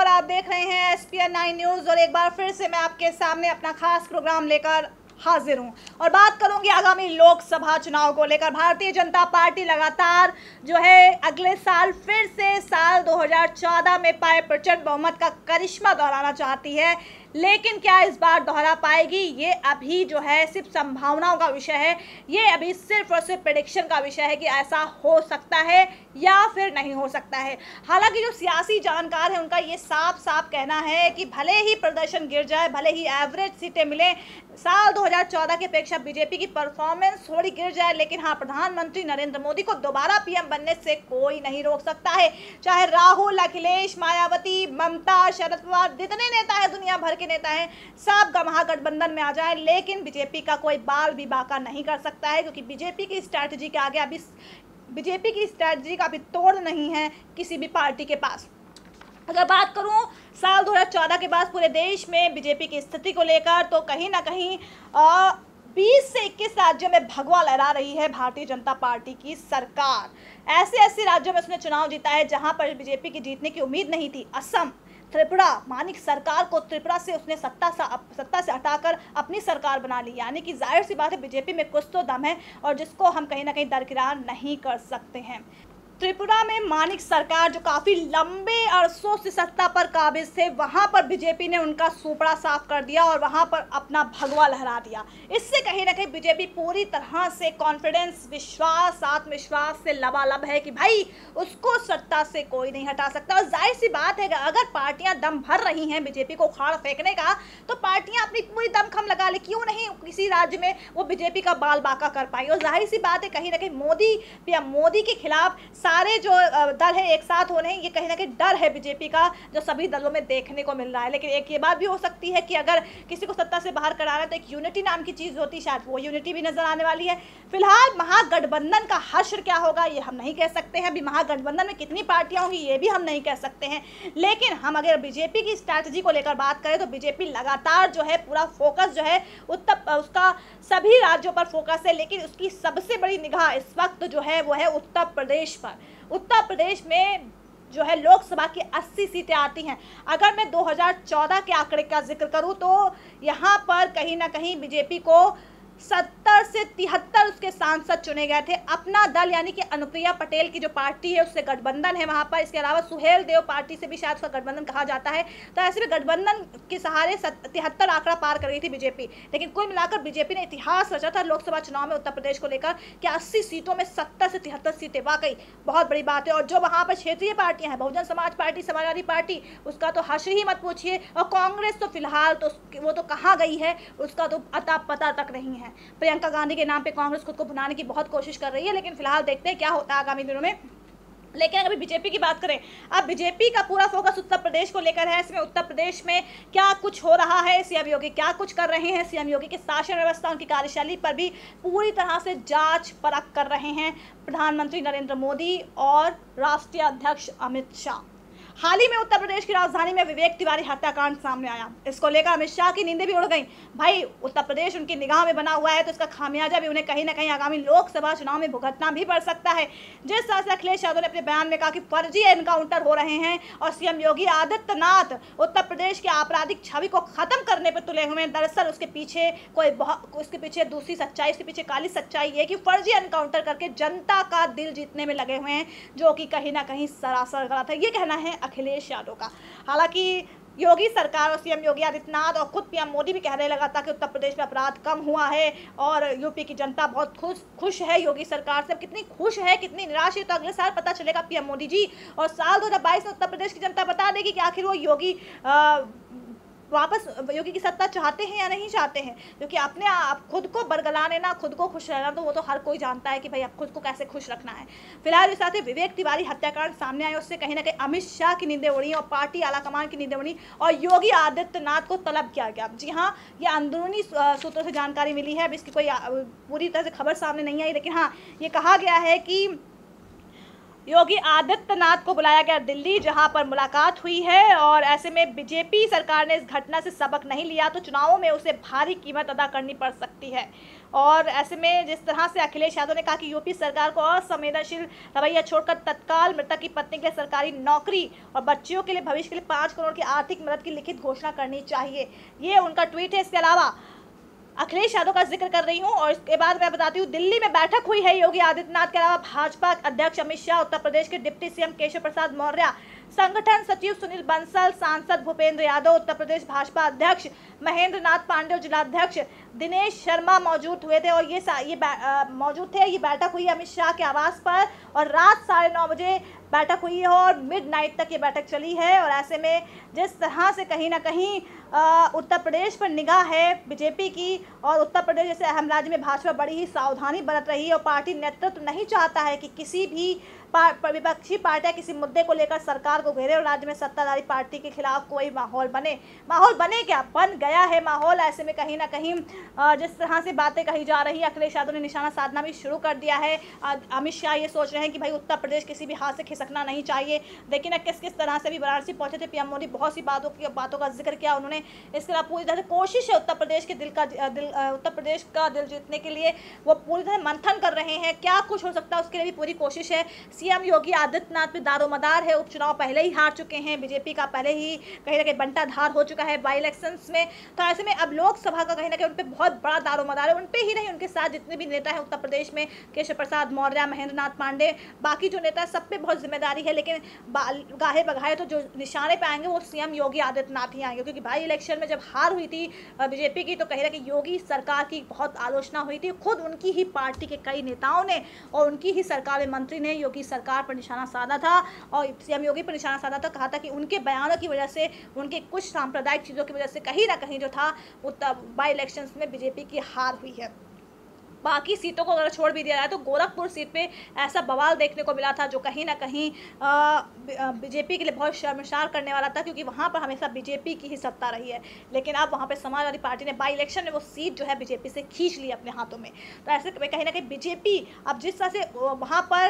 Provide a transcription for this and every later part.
और आप देख रहे हैं SPN 9 न्यूज़। और एक बार फिर से मैं आपके सामने अपना खास प्रोग्राम लेकर हाजिर हूं और बात करूंगी आगामी लोकसभा चुनाव को लेकर। भारतीय जनता पार्टी लगातार जो है अगले साल फिर से साल 2014 में पाए प्रचंड बहुमत का करिश्मा दोहराना चाहती है, लेकिन क्या इस बार दोहरा पाएगी, ये अभी जो है सिर्फ संभावनाओं का विषय है। ये अभी सिर्फ और सिर्फ प्रेडिक्शन का विषय है कि ऐसा हो सकता है या फिर नहीं हो सकता है। हालांकि जो सियासी जानकार हैं उनका ये साफ साफ कहना है कि भले ही प्रदर्शन गिर जाए, भले ही एवरेज सीटें मिले, साल 2014 की अपेक्षा बीजेपी की परफॉर्मेंस थोड़ी गिर जाए, लेकिन हाँ, प्रधानमंत्री नरेंद्र मोदी को दोबारा पीएम बनने से कोई नहीं रोक सकता है। चाहे राहुल, अखिलेश, मायावती, ममता, शरद पवार, जितने नेता हैं, दुनिया भर के नेता हैं, सब का महागठबंधन में आ जाए, लेकिन बीजेपी का कोई बाल भी बाका नहीं कर सकता है, क्योंकि बीजेपी की स्ट्रैटेजी के आगे अभी बीजेपी की स्ट्रैटेजी का अभी तोड़ नहीं है किसी भी पार्टी के पास। अगर बात करूं साल 2014 के बाद पूरे देश में बीजेपी की स्थिति को लेकर, तो कहीं ना कहीं 20 से 21 राज्यों में भगवा लहरा रही है भारतीय जनता पार्टी की सरकार। ऐसे राज्यों में उसने चुनाव जीता है जहां पर बीजेपी की जीतने की उम्मीद नहीं थी। असम, त्रिपुरा, मानिक सरकार को त्रिपुरा से उसने सत्ता से हटाकर अपनी सरकार बना ली, यानी कि जाहिर सी बात है बीजेपी में कुछ तो दम है और जिसको हम कहीं ना कहीं दरकिरार नहीं कर सकते हैं। त्रिपुरा में मानिक सरकार जो काफ़ी लंबे अरसों से सत्ता पर काबिज थे, वहाँ पर बीजेपी ने उनका सुपड़ा साफ कर दिया और वहाँ पर अपना भगवा लहरा दिया। इससे कहीं ना कहीं बीजेपी पूरी तरह से कॉन्फिडेंस, विश्वास, आत्मविश्वास से लबालब है कि भाई उसको सत्ता से कोई नहीं हटा सकता। और जाहिर सी बात है अगर पार्टियां दम भर रही हैं बीजेपी को उखाड़ फेंकने का, तो पार्टियां अपनी पूरी दमखम लगा ले, क्यों नहीं किसी राज्य में वो बीजेपी का बाल बाका कर पाई। और जाहिर सी बात है कहीं ना कहीं पीएम मोदी के खिलाफ सारे जो दल है एक साथ हो रहे हैं, ये कहीं ना कहीं डर है बीजेपी का जो सभी दलों में देखने को मिल रहा है। लेकिन एक ये बात भी हो सकती है कि अगर किसी को सत्ता से बाहर कराना है तो एक यूनिटी नाम की चीज़ होती है, शायद वो यूनिटी भी नजर आने वाली है। फिलहाल महागठबंधन का हश्र क्या होगा ये हम नहीं कह सकते हैं, अभी महागठबंधन में कितनी पार्टियां होंगी ये भी हम नहीं कह सकते हैं। लेकिन हम अगर बीजेपी की स्ट्रैटेजी को लेकर बात करें तो बीजेपी लगातार जो है पूरा फोकस जो है उसका सभी राज्यों पर फोकस है, लेकिन उसकी सबसे बड़ी निगाह इस वक्त जो है वो है उत्तर प्रदेश पर। उत्तर प्रदेश में जो है लोकसभा की 80 सीटें आती हैं। अगर मैं 2014 के आंकड़े का जिक्र करूं तो यहाँ पर कहीं ना कहीं बीजेपी को 70 से 73 उसके सांसद चुने गए थे। अपना दल यानी कि अनुप्रिया पटेल की जो पार्टी है उससे गठबंधन है वहाँ पर। इसके अलावा सुहेल देव पार्टी से भी शायद उसका गठबंधन कहा जाता है। तो ऐसे में गठबंधन के सहारे 73 आंकड़ा पार कर गई थी बीजेपी। लेकिन कुल मिलाकर बीजेपी ने इतिहास रचा था लोकसभा चुनाव में उत्तर प्रदेश को लेकर कि 80 सीटों में 70 से 73 सीटें, वाकई बहुत बड़ी बात है। और जो वहाँ पर क्षेत्रीय पार्टियां हैं, बहुजन समाज पार्टी, समाजवादी पार्टी, उसका तो हश्र ही मत पूछिए। और कांग्रेस तो फिलहाल तो वो तो कहाँ गई है, उसका तो अता पता तक नहीं है। प्रियंका गांधी के नाम पे कांग्रेस खुद को बनाने की बहुत कोशिश कर रही है, लेकिन फिलहाल देखते हैं क्या होता है आगामी दिनों में। लेकिन अगर बीजेपी की बात करें, अब बीजेपी का पूरा फोकस उत्तर प्रदेश को लेकर है। इसमें उत्तर प्रदेश में क्या कुछ हो रहा है, सीएम योगी क्या कुछ कर रहे हैं, सीएम योगी की शासन व्यवस्था, उनकी कार्यशैली पर भी पूरी तरह से जांच परख कर रहे हैं प्रधानमंत्री नरेंद्र मोदी और राष्ट्रीय अध्यक्ष अमित शाह। हाल ही में उत्तर प्रदेश की राजधानी में विवेक तिवारी हत्याकांड सामने आया। इसको लेकर अमित शाह की नींदें भी उड़ गई। भाई उत्तर प्रदेश उनकी निगाह में बना हुआ है तो इसका खामियाजा भी उन्हें कहीं ना कहीं आगामी लोकसभा चुनाव में भुगतना भी पड़ सकता है। जिस तरह से अखिलेश यादव ने अपने बयान में कहा कि फर्जी एनकाउंटर हो रहे हैं और सीएम योगी आदित्यनाथ उत्तर प्रदेश की आपराधिक छवि को खत्म करने पर तुले हुए हैं, दरअसल उसके पीछे दूसरी सच्चाई, उसके पीछे काली सच्चाई है कि फर्जी एनकाउंटर करके जनता का दिल जीतने में लगे हुए हैं, जो कि कहीं ना कहीं सरासर गलत है। ये कहना है अखिलेश यादव का। हालांकि योगी सरकार और सीएम योगी आदित्यनाथ और खुद पीएम मोदी भी कहने लगा था कि उत्तर प्रदेश में अपराध कम हुआ है और यूपी की जनता बहुत खुश है योगी सरकार से। अब कितनी खुश है, कितनी निराश है, तो अगले साल पता चलेगा पीएम मोदी जी। और साल 2022 में उत्तर प्रदेश की जनता बता देगी कि आखिर वो वापस योगी की सत्ता चाहते हैं या नहीं चाहते हैं। क्योंकि अपने आप खुद को बरगला लेना, खुद को खुश रहना, तो वो तो हर कोई जानता है कि भाई अब खुद को कैसे खुश रखना है। फिलहाल इस साथ ही विवेक तिवारी हत्याकांड सामने आए, उससे कहीं ना कहीं अमित शाह की नींदें उड़ी और पार्टी आलाकमान की नींदें उड़ी और योगी आदित्यनाथ को तलब किया गया। जी हाँ, ये अंदरूनी सूत्रों से जानकारी मिली है, अब इसकी कोई पूरी तरह से खबर सामने नहीं आई, लेकिन हाँ ये कहा गया है कि योगी आदित्यनाथ को बुलाया गया दिल्ली, जहां पर मुलाकात हुई है। और ऐसे में बीजेपी सरकार ने इस घटना से सबक नहीं लिया तो चुनावों में उसे भारी कीमत अदा करनी पड़ सकती है। और ऐसे में जिस तरह से अखिलेश यादव ने कहा कि यूपी सरकार को असंवेदनशील रवैया छोड़कर तत्काल मृतक की पत्नी के लिए सरकारी नौकरी और बच्चियों के लिए भविष्य के लिए 5 करोड़ की आर्थिक मदद की लिखित घोषणा करनी चाहिए, ये उनका ट्वीट है। इसके अलावा अखिलेश यादव का जिक्र कर रही हूं और इसके बाद मैं बताती हूँ, दिल्ली में बैठक हुई है योगी आदित्यनाथ के अलावा भाजपा अध्यक्ष अमित शाह, उत्तर प्रदेश के डिप्टी सीएम केशव प्रसाद मौर्य, संगठन सचिव सुनील बंसल, सांसद भूपेंद्र यादव, उत्तर प्रदेश भाजपा अध्यक्ष महेंद्र नाथ पांडे, जिलाध्यक्ष दिनेश शर्मा मौजूद हुए थे। और मौजूद थे। ये बैठक हुई अमित शाह के आवास पर और रात 9:30 बजे बैठक हुई है और मिडनाइट तक ये बैठक चली है। और ऐसे में जिस तरह से कहीं ना कहीं उत्तर प्रदेश पर निगाह है बीजेपी की, और उत्तर प्रदेश जैसे अहम राज्य में भाजपा बड़ी ही सावधानी बरत रही है और पार्टी नेतृत्व नहीं चाहता है कि किसी भी विपक्षी पार्टियां किसी मुद्दे को लेकर सरकार को घेरे और राज्य में सत्ताधारी पार्टी के खिलाफ कोई माहौल बने क्या, बन गया है माहौल। ऐसे में कहीं ना कहीं जिस तरह से बातें कही जा रही है, अखिलेश यादव ने निशाना साधना भी शुरू कर दिया है। अमित शाह ये सोच रहे हैं कि भाई उत्तर प्रदेश किसी भी हाथ से खिसकना नहीं चाहिए। देखिए किस तरह से भी वाराणसी पहुंचे थे पीएम मोदी, बहुत सी बातों का जिक्र किया उन्होंने। इसके अलावा पूरी तरह से कोशिश है उत्तर प्रदेश का दिल जीतने के लिए, वो पूरी तरह मंथन कर रहे हैं, क्या कुछ हो सकता है उसके लिए भी पूरी कोशिश है। सीएम योगी आदित्यनाथ पे दारोमदार है, उपचुनाव पहले ही हार चुके हैं, बीजेपी का पहले ही कहीं ना कहीं बंटाधार हो चुका है बाई इलेक्शंस में। तो ऐसे में अब लोकसभा का कहीं ना कहीं उन पर बहुत बड़ा दारोमदार है, उन पे ही नहीं उनके साथ जितने भी नेता हैं उत्तर प्रदेश में, केशव प्रसाद मौर्य, महेंद्र नाथ पांडे, बाकी जो नेता सब पे बहुत जिम्मेदारी है। लेकिन गाहे बगाहे तो जो निशाने पे आएंगे वो सीएम योगी आदित्यनाथ ही आएंगे, क्योंकि बाई इलेक्शन में जब हार हुई थी बीजेपी की तो कहीं ना कहीं योगी सरकार की बहुत आलोचना हुई थी। खुद उनकी ही पार्टी के कई नेताओं ने और उनकी ही सरकार में मंत्री ने योगी सरकार पर निशाना साधा था और सीएम योगी पर निशाना साधा था। कहा था कि उनके बयानों की वजह से, उनके कुछ सांप्रदायिक चीज़ों की वजह से कहीं ना कहीं जो था उत्तर बाई इलेक्शंस में बीजेपी की हार हुई है। बाकी सीटों को अगर छोड़ भी दिया जाए तो गोरखपुर सीट पे ऐसा बवाल देखने को मिला था जो कहीं ना कहीं बीजेपी के लिए बहुत शर्मसार करने वाला था, क्योंकि वहाँ पर हमेशा बीजेपी की ही सत्ता रही है। लेकिन अब वहाँ पे समाजवादी पार्टी ने बाई इलेक्शन में वो सीट जो है बीजेपी से खींच ली अपने हाथों में। तो ऐसे में कहीं ना कहीं बीजेपी अब जिस तरह से वहाँ पर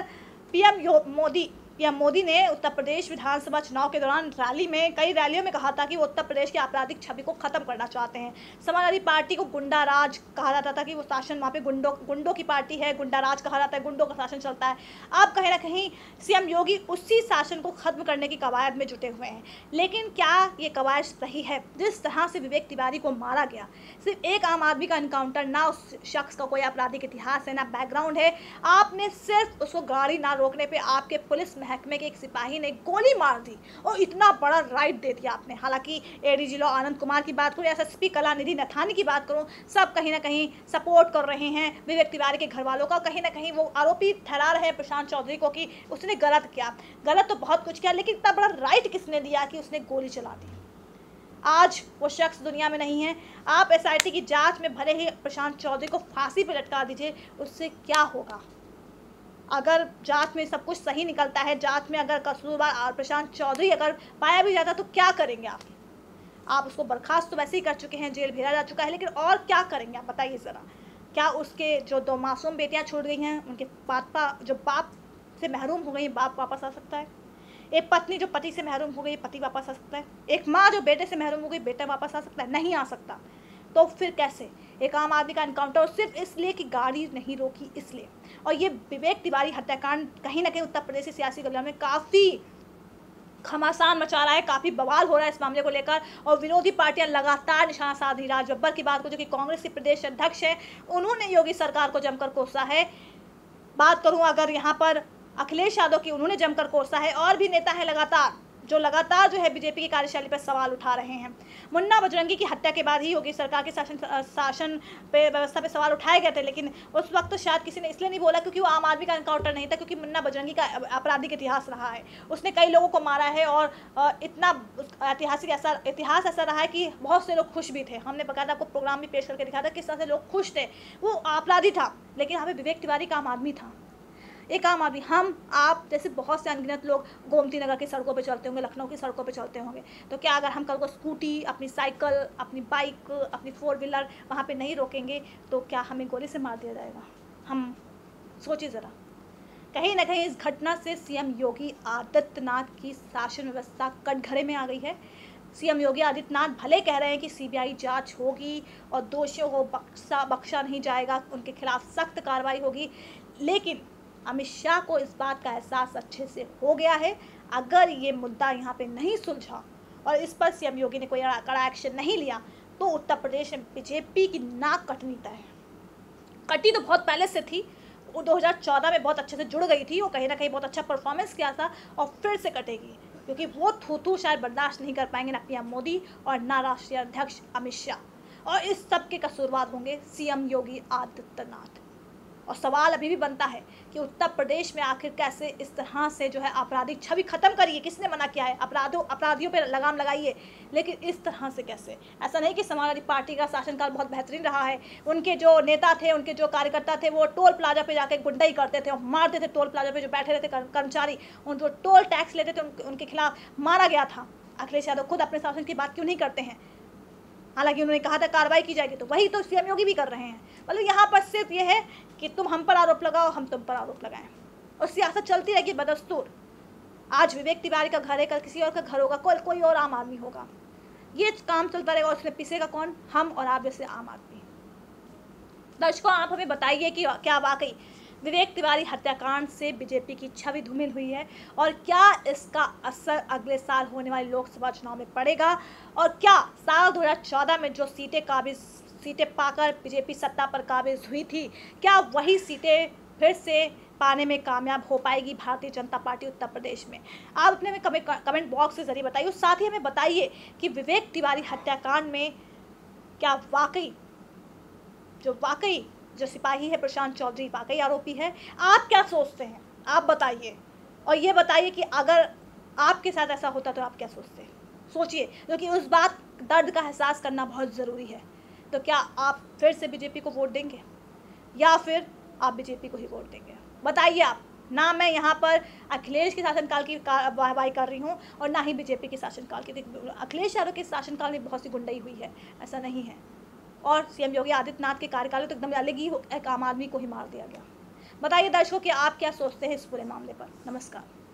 पीएम मोदी ने उत्तर प्रदेश विधानसभा चुनाव के दौरान कई रैलियों में कहा था कि वो उत्तर प्रदेश की आपराधिक छवि को खत्म करना चाहते हैं। समाजवादी पार्टी को गुंडा राज कहा जाता था कि वो शासन वहाँ पे गुंडों की पार्टी है, गुंडा राज कहा जाता है, गुंडों का शासन चलता है। अब कहीं ना कहीं सीएम योगी उसी शासन को खत्म करने की कवायद में जुटे हुए हैं। लेकिन क्या ये कवायद सही है? जिस तरह से विवेक तिवारी को मारा गया, सिर्फ एक आम आदमी का इनकाउंटर, ना उस शख्स का कोई आपराधिक इतिहास है, ना बैकग्राउंड है, आपने सिर्फ उसको गाड़ी ना रोकने पर आपके पुलिस महकमे के एक सिपाही ने गोली मार दी और इतना बड़ा राइट दे दिया आपने। हालांकि एडीजी लॉ आनंद कुमार की बात करूं, एसएसपी कलानिधि नथानी की बात करूं, सब कहीं ना कहीं सपोर्ट कर रहे हैं विवेक तिवारी के घर वालों का। कहीं ना कहीं वो आरोपी ठहरा रहे हैं प्रशांत चौधरी को कि उसने गलत किया। गलत तो बहुत कुछ किया, लेकिन इतना बड़ा राइट किसने दिया कि उसने गोली चला दी? आज वो शख्स दुनिया में नहीं है। आप एसआईटी की जांच में भले ही प्रशांत चौधरी को फांसी पर लटका दीजिए, उससे क्या होगा? अगर जांच में सब कुछ सही निकलता है, जांच में अगर कसूरवार प्रशांत चौधरी अगर पाया भी जाता तो क्या करेंगे आप उसको बर्खास्त तो वैसे ही कर चुके हैं, जेल भेजा जा चुका है, लेकिन और क्या करेंगे आप बताइए ज़रा। क्या उसके जो 2 मासूम बेटियां छूट गई हैं, उनके बाप से महरूम हो गई, बाप वापस आ सकता है? एक पत्नी जो पति से महरूम हो गई, पति वापस आ सकता है? एक माँ जो बेटे से महरूम हो गई, बेटा वापस आ सकता है? नहीं आ सकता। तो फिर कैसे एक आम आदमी का इनकाउंटर सिर्फ इसलिए कि गाड़ी नहीं रोकी इसलिए? और ये विवेक तिवारी हत्याकांड कहीं ना कहीं उत्तर प्रदेश की सियासी गलियों में काफ़ी घमासान मचा रहा है, काफ़ी बवाल हो रहा है इस मामले को लेकर। और विरोधी पार्टियां लगातार निशाना साध रही। राज बब्बर की बात को, जो कि कांग्रेस के प्रदेश अध्यक्ष है, उन्होंने योगी सरकार को जमकर कोसा है। बात करूं अगर यहाँ पर अखिलेश यादव की, उन्होंने जमकर कोसा है। और भी नेता हैं लगातार जो है बीजेपी की कार्यशैली पर सवाल उठा रहे हैं। मुन्ना बजरंगी की हत्या के बाद ही योगी सरकार के शासन पे व्यवस्था पे सवाल उठाए गए थे, लेकिन उस वक्त तो शायद किसी ने इसलिए नहीं बोला क्योंकि वो आम आदमी का इनकाउंटर नहीं था, क्योंकि मुन्ना बजरंगी का आपराधिक इतिहास रहा है, उसने कई लोगों को मारा है और इतना इतिहास ऐसा रहा है कि बहुत से लोग खुश भी थे। हमने बकायदा आपको प्रोग्राम भी पेश करके दिखाया था किस तरह से लोग खुश थे। वो अपराधी था, लेकिन हमें विवेक तिवारी का आम आदमी था, एक आम आदमी। आप जैसे बहुत से अनगिनत लोग गोमती नगर की सड़कों पे चलते होंगे, लखनऊ की सड़कों पे चलते होंगे, तो क्या अगर हम कल को स्कूटी, अपनी साइकिल, अपनी बाइक, अपनी 4 व्हीलर वहाँ पे नहीं रोकेंगे तो क्या हमें गोली से मार दिया जाएगा? हम सोचिए ज़रा। कहीं ना कहीं इस घटना से सीएम योगी आदित्यनाथ की शासन व्यवस्था कटघरे में आ गई है। सीएम योगी आदित्यनाथ भले कह रहे हैं कि सीबीआई जांच होगी और दोषियों को बख्शा नहीं जाएगा, उनके खिलाफ सख्त कार्रवाई होगी, लेकिन अमित शाह को इस बात का एहसास अच्छे से हो गया है। अगर ये मुद्दा यहाँ पे नहीं सुलझा और इस पर सीएम योगी ने कोई कड़ा एक्शन नहीं लिया तो उत्तर प्रदेश में बीजेपी की नाक कटनी तय है। कटी तो बहुत पहले से थी, वो 2014 में बहुत अच्छे से जुड़ गई थी, वो कहीं ना कहीं बहुत अच्छा परफॉर्मेंस किया था और फिर से कटेगी, क्योंकि वो थू शायद बर्दाश्त नहीं कर पाएंगे ना पीएम मोदी और ना राष्ट्रीय अध्यक्ष अमित शाह, और इस सब के कसूरवार होंगे सीएम योगी आदित्यनाथ। और सवाल अभी भी बनता है कि उत्तर प्रदेश में आखिर कैसे इस तरह से जो है आपराधिक छवि खत्म करिए, किसने मना किया है, अपराधियों पे लगाम लगाइए, लेकिन इस तरह से कैसे? ऐसा नहीं कि समाजवादी पार्टी का शासनकाल बहुत बेहतरीन रहा है, उनके जो नेता थे, उनके जो कार्यकर्ता थे, वो टोल प्लाजा पे जाकर गुंडाई करते थे और मारते थे। टोल प्लाजा पे जो बैठे रहते कर्मचारी, उन जो टोल टैक्स लेते थे, उनके खिलाफ मारा गया था। अखिलेश यादव खुद अपने शासन की बात क्यों नहीं करते हैं? हालांकि उन्होंने कहा था कार्रवाई की जाएगी, तो वही तो सीएम योगी भी कर रहे हैं। मतलब यहाँ पर सिर्फ ये है कि तुम हम पर आरोप लगाओ, हम तुम पर आरोप लगाएं, और सियासत चलती रहेगी बदस्तूर। आज विवेक तिवारी का घर है, कल किसी और का घर होगा, कल कोई और आम आदमी होगा। ये काम चलता रहेगा, और उसमें पिसेगा कौन? हम और आप जैसे आम आदमी। दर्शकों, आप हमें बताइए कि क्या वाकई विवेक तिवारी हत्याकांड से बीजेपी की छवि धूमिल हुई है, और क्या इसका असर अगले साल होने वाले लोकसभा चुनाव में पड़ेगा, और क्या साल 2014 में जो सीटें पाकर बीजेपी सत्ता पर काबिज हुई थी, क्या वही सीटें फिर से पाने में कामयाब हो पाएगी भारतीय जनता पार्टी उत्तर प्रदेश में? आप अपने में कमेंट बॉक्स के जरिए बताइए। साथ ही हमें बताइए कि विवेक तिवारी हत्याकांड में क्या वाकई जो सिपाही है प्रशांत चौधरी वाकई आरोपी है? आप क्या सोचते हैं, आप बताइए। और ये बताइए कि अगर आपके साथ ऐसा होता तो आप क्या सोचते हैं? सोचिए, क्योंकि उस बात दर्द का एहसास करना बहुत ज़रूरी है। तो क्या आप फिर से बीजेपी को वोट देंगे, या फिर आप बीजेपी को ही वोट देंगे? बताइए आप। ना मैं यहाँ पर अखिलेश के शासनकाल की वाहवाही कर रही हूँ और ना ही बीजेपी के शासनकाल की। अखिलेश यादव के शासनकाल में बहुत सी गुंडाई हुई है, ऐसा नहीं है। और सीएम योगी आदित्यनाथ के कार्यकाल में तो एकदम अलग ही एक आम आदमी को ही मार दिया गया। बताइए दर्शकों कि आप क्या सोचते हैं इस पूरे मामले पर। नमस्कार।